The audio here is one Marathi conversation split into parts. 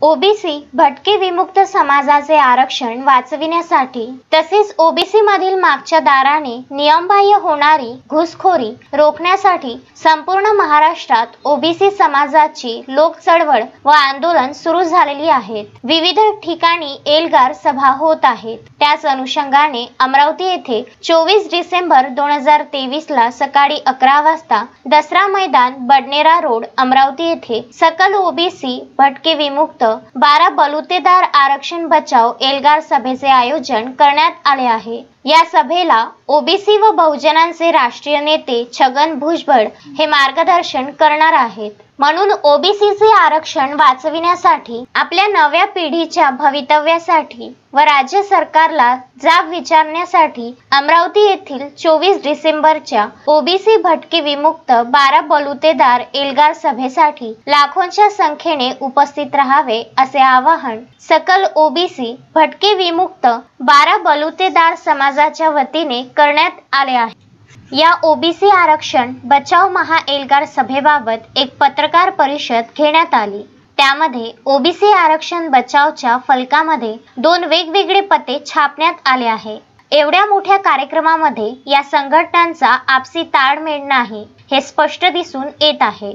ओबीसी भटके विमुक्त समाजाचे आरक्षण वाचविण्यासाठी तसेच ओबीसी मधील मागच्या दाराने नियमबाह्य होणारी घुसखोरी रोखण्यासाठी संपूर्ण महाराष्ट्रात ओबीसी समाजाची लोक चळवळ व आंदोलन सुरू झालेली आहेत। विविध ठिकाणी एल्गार सभा होत आहेत। त्याच अनुषंगाने अमरावती येथे 24 डिसेंबर 2023 ला सकाळी 11 वाजता दसरा मैदान बडनेरा रोड अमरावती येथे सकल ओबीसी भटके विमुक्त 12 बलुतेदार आरक्षण बचाव एल्गार सभेचे आयोजन करण्यात आले आहे। या सभेला ओबीसी व बहुजनांचे राष्ट्रीय नेते छगन भुजबळ हे मार्गदर्शन करणार आहेत। म्हणून ओबीसीचे आरक्षण वाचविण्यासाठी आपल्या नव्या पिढीच्या भवितव्यासाठी व राज्य सरकारला जाब विचारण्यासाठी अमरावती येथील 24 डिसेंबरच्या ओबीसी भटके विमुक्त 12 बलुतेदार एल्गार सभेसाठी लाखोंच्या संख्येने उपस्थित राहावे असे आवाहन सकल ओबीसी भटके विमुक्त 12 बलुतेदार समाजाच्या वतीने करण्यात आले आहे। या ओबीसी आरक्षण बचाव महा एल्गार सभेबाबत एक पत्रकार परिषद घेण्यात आली। त्यामध्ये ओबीसी आरक्षण बचावच्या फलकामध्ये 2 वेगवेगळे पते छापण्यात आले आहे। एवढ्या मोठ्या कार्यक्रमामध्ये या संघटनांचा आपसी ताळमेळ नाही हे स्पष्ट दिसून येत आहे।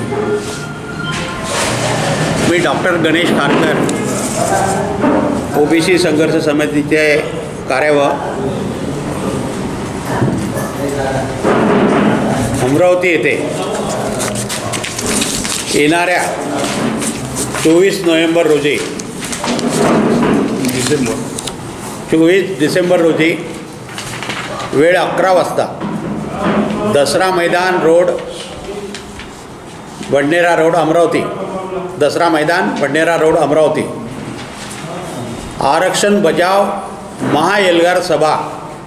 मी डॉक्टर गणेश खारकर, ओबीसी संघर्ष समितीचे कार्यवाह अमरावती येथे येणाऱ्या 24 डिसेंबर रोजी वेळ 11 वाजता Dasara Maidan road Badnera road Amravati Dasara Maidan Badnera road Amravati आरक्षण बचाव महा एल्गार सभा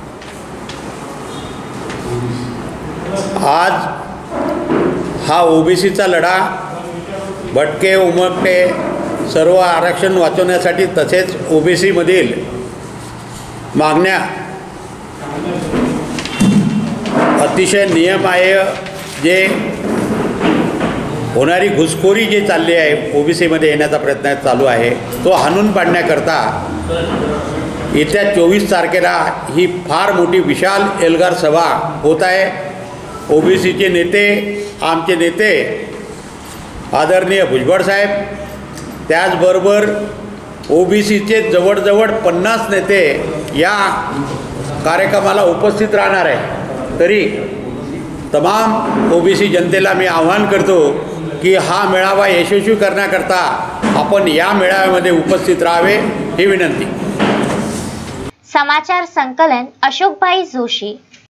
आज हा ओबीसीचा लढा भटके उमटके सर्व आरक्षण वाचवण्यासाठी तसेच ओबीसी मधील मागण्या अतिशय नियमबाह्य जे होणारी घुसखोरी जी चालली आहे ओबीसी मध्ये येण्याचा प्रयत्न चालू आहे तो हाणून पाडण्याकरता येत्या 24 तारखेला ही फार मोठी विशाल एल्गार सभा होत आहे। ओबीसीचे नेते आमचे नेते आदरणीय भुजबळ साहेब त्याचबरोबर ओबीसीचे जवळजवळ 50 नेते या कार्यक्रमाला उपस्थित राहणार आहे। तरी तमाम ओबीसी जनतेला मी आवाहन करतो की हा मेळावा यशस्वी करण्याकरता आपण या मेळाव्यामध्ये उपस्थित राहावे ही विनंती। समाचार संकलन अशोकभाई जोशी।